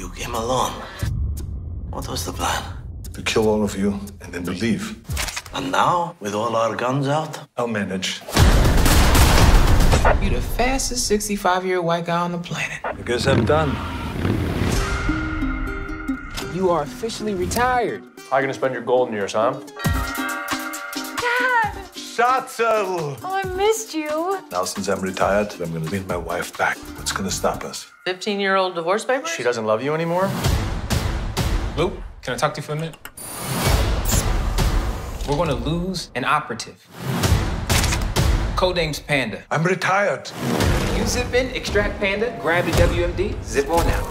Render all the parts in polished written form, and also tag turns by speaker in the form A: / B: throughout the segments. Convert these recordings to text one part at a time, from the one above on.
A: You came alone. What was the plan?
B: To kill all of you and then to leave.
A: And now, with all our guns out?
B: I'll manage.
C: You're the fastest 65-year-old white guy on the planet.
B: I guess I'm done.
C: You are officially retired.
D: How are you gonna spend your golden years, huh?
E: Dad!
B: Schatzel!
E: Oh, I missed you.
B: Now, since I'm retired, I'm gonna win my wife back. What's gonna stop us?
F: 15-year-old divorce papers?
D: She doesn't love you anymore?
C: Luke, can I talk to you for a minute? We're gonna lose an operative. Codename's Panda.
B: I'm retired.
C: You zip in, extract Panda, grab the WMD, zip on out.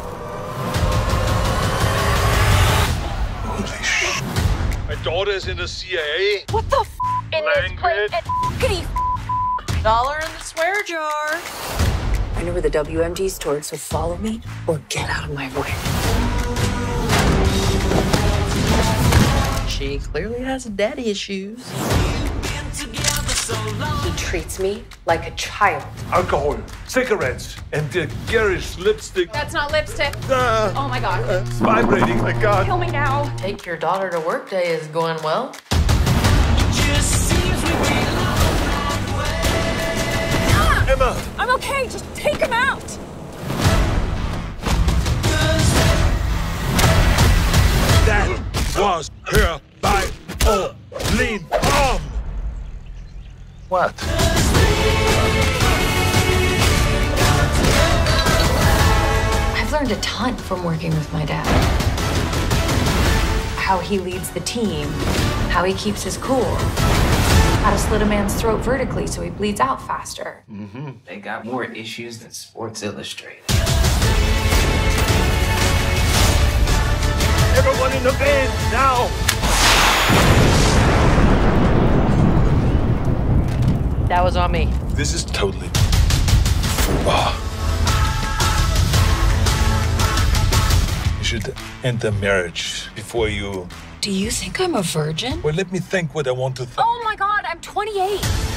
B: Holy shit.
G: My daughter is in the CIA.
E: What the f in this place? And
F: Dollar in the swear jar.
H: I know where the WMD's stored, so follow me or get out of my way.
F: She clearly has daddy issues.
H: He treats me like a child.
G: Alcohol, cigarettes, and the garish lipstick.
E: that's not lipstick. Oh my god.
G: It's vibrating, my God.
E: Kill me now.
F: Take your daughter to work day is going well.
G: Emma!
E: I'm okay. Just take him out.
G: That was her by a lean arm.
B: What?
H: I've learned a ton from working with my dad. How he leads the team, how he keeps his cool, how to slit a man's throat vertically so he bleeds out faster.
C: They got more issues than Sports Illustrated.
G: Everyone in the van, now!
F: That was on me.
B: This is totally... Wow. You should end the marriage before you...
H: Do you think I'm a virgin?
B: Well, let me think what I want to think.
E: Oh my god, I'm 28.